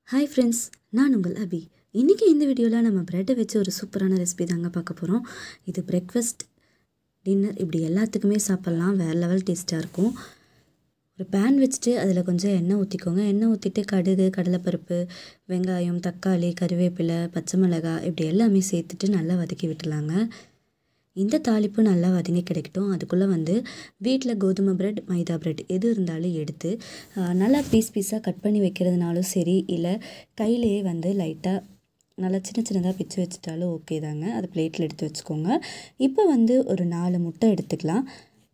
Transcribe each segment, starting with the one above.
Hi friends, நான் உங்கள் அபி. இன்றைக்கி இந்த வீடியோவில் நம்ம ப்ரெட்டை வச்சு ஒரு சூப்பரான ரெசிபி தாங்க பார்க்க போகிறோம். இது பிரேக்ஃபாஸ்ட், டின்னர் இப்படி எல்லாத்துக்குமே சாப்பிட்லாம். வேறு லெவல் டேஸ்ட்டாக இருக்கும். ஒரு பேன் வச்சுட்டு அதில் கொஞ்சம் எண்ணெய் ஊற்றிக்கோங்க. எண்ணெய் ஊற்றிட்டு கடுகு, கடலைப்பருப்பு, வெங்காயம், தக்காளி, கருவேப்பிலை, பச்சை மிளகாய் இப்படி எல்லாமே சேர்த்துட்டு நல்லா வதக்கி விட்டுலாங்க. இந்த தாளிப்பு நல்லா வதங்கி கிடைக்கட்டும். அதுக்குள்ளே வீட்டில் கோதுமை பிரெட், மைதா பிரெட் எது இருந்தாலும் எடுத்து நல்லா பீஸாக கட் பண்ணி வைக்கிறதுனாலும் சரி, இல்லை கையிலேயே லைட்டாக நல்லா சின்ன சின்னதாக பிச்சு வச்சுட்டாலும் ஓகே தாங்க. அது பிளேட்டில் எடுத்து வச்சுக்கோங்க. இப்போ ஒரு 4 முட்டை எடுத்துக்கலாம்.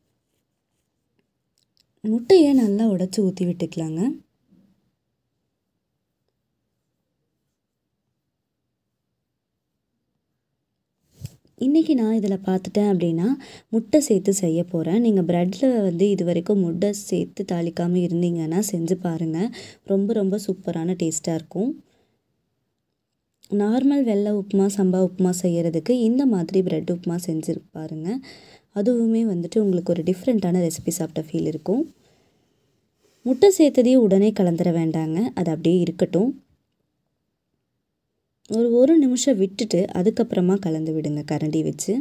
முட்டையை நல்லா உடச்சி ஊற்றி விட்டுக்கலாங்க. இன்றைக்கி நான் இதில் பார்த்துட்டேன் அப்படின்னா முட்டை சேர்த்து செய்ய போகிறேன். நீங்கள் ப்ரெட்டில் இது வரைக்கும் முட்டை சேர்த்து தாளிக்காமல் இருந்தீங்கன்னா செஞ்சு பாருங்கள். ரொம்ப சூப்பரான டேஸ்ட்டாக இருக்கும். நார்மல் வெள்ளை உப்புமா, சம்பா உப்புமா செய்கிறதுக்கு இந்த மாதிரி ப்ரெட் உப்புமா செஞ்சு பாருங்கள். அதுவுமே உங்களுக்கு ஒரு டிஃப்ரெண்ட்டான ரெசிபி சாப்பிட்ட ஃபீல் இருக்கும். முட்டை சேர்த்ததையும் உடனே கலந்துட வேண்டாங்க. அது அப்படியே இருக்கட்டும். ஒரு நிமிஷம் விட்டுட்டு அதுக்கப்புறமா கலந்து விடுங்க கரண்டி வச்சு.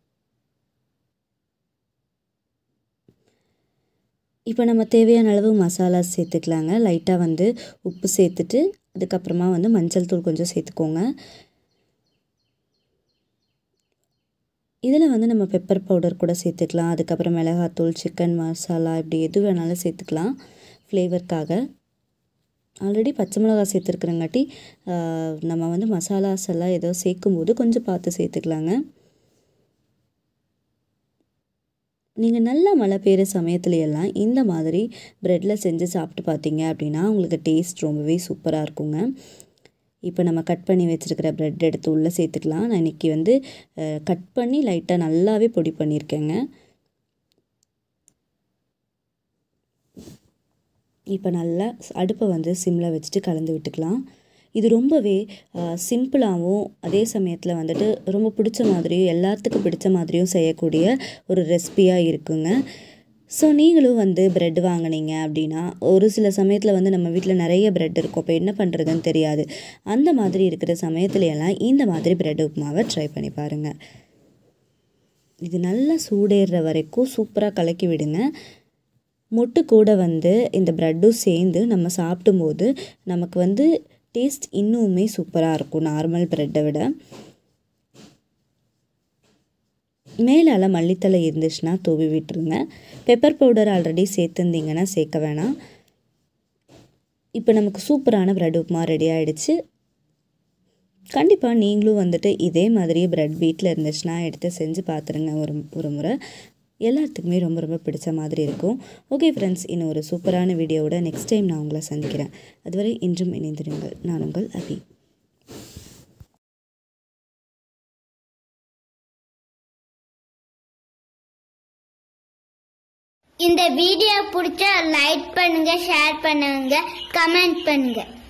இப்போ நம்ம தேவையான அளவு மசாலா சேர்த்துக்கலாங்க. லைட்டாக உப்பு சேர்த்துட்டு அதுக்கப்புறமா மஞ்சள் தூள் கொஞ்சம் சேர்த்துக்கோங்க. இதில் நம்ம பெப்பர் பவுடர் கூட சேர்த்துக்கலாம். அதுக்கப்புறம் மிளகாத்தூள், சிக்கன் மசாலா இப்படி எது வேணாலும் சேர்த்துக்கலாம் ஃப்ளேவருக்காக. ஆல்ரெடி பச்சை மிளகாய் சேர்த்துருக்குறங்காட்டி நம்ம மசாலாஸ் எல்லாம் ஏதோ சேர்க்கும்போது கொஞ்சம் பார்த்து சேர்த்துக்கலாங்க. நீங்கள் நல்லா மழை பெய்கிற சமயத்துலையெல்லாம் இந்த மாதிரி ப்ரெட்டில் செஞ்சு சாப்பிட்டு பார்த்தீங்க அப்படின்னா உங்களுக்கு டேஸ்ட் ரொம்பவே சூப்பராக இருக்குங்க. இப்போ நம்ம கட் பண்ணி வச்சுருக்கிற ப்ரெட் எடுத்து உள்ளே சேர்த்துக்கலாம். நான் இன்றைக்கி கட் பண்ணி லைட்டாக நல்லாவே பொடி பண்ணியிருக்கேங்க. இப்போ நல்லா அடுப்பை சிம்மில் வச்சுட்டு கலந்து விட்டுக்கலாம். இது ரொம்பவே சிம்பிளாகவும் அதே சமயத்தில் ரொம்ப பிடிச்ச மாதிரியும் எல்லாத்துக்கும் பிடிச்ச மாதிரியும் செய்யக்கூடிய ஒரு ரெசிபியாக இருக்குங்க. ஸோ நீங்களும் ப்ரெட் வாங்கினீங்க அப்படின்னா ஒரு சில சமயத்தில் நம்ம வீட்டில் நிறைய ப்ரெட் இருக்கும். இப்போ என்ன பண்ணுறதுன்னு தெரியாது. அந்த மாதிரி இருக்கிற சமயத்துலையெல்லாம் இந்த மாதிரி ப்ரெட் உப்புமாவை ட்ரை பண்ணி பாருங்கள். இது நல்லா சூடேறுற வரைக்கும் சூப்பராக கலக்கி விடுங்க. முட்டை கூட இந்த ப்ரெட்டும் சேர்ந்து நம்ம சாப்பிடும்போது நமக்கு டேஸ்ட் இன்னுமே சூப்பராக இருக்கும் நார்மல் ப்ரெட்டை விட. மேலால் மல்லித்தலை இருந்துச்சுன்னா தூவி விட்டுருங்க. பெப்பர் பவுடர் ஆல்ரெடி சேர்த்துருந்தீங்கன்னா சேர்க்க வேணாம். இப்போ நமக்கு சூப்பரான ப்ரெட் உப்புமா ரெடி ஆகிடுச்சு. கண்டிப்பாக நீங்களும் இதே மாதிரியே ப்ரெட் வீட்டில் இருந்துச்சுன்னா எடுத்து செஞ்சு பார்த்துருங்க ஒரு முறை. எல்லாத்துக்குமே ரொம்ப பிடிச்ச மாதிரி இருக்கும். ஓகே ஃப்ரெண்ட்ஸ், இன்னும் ஒரு சூப்பரான வீடியோவோட நெக்ஸ்ட் டைம் நான் உங்களை சந்திக்கிறேன். அதுவரை இன்றும் இணைந்திருங்கள். நான் உங்கள் அபி. இந்த வீடியோ பிடிச்சா லைக் பண்ணுங்க, ஷேர் பண்ணுங்க, கமெண்ட் பண்ணுங்க.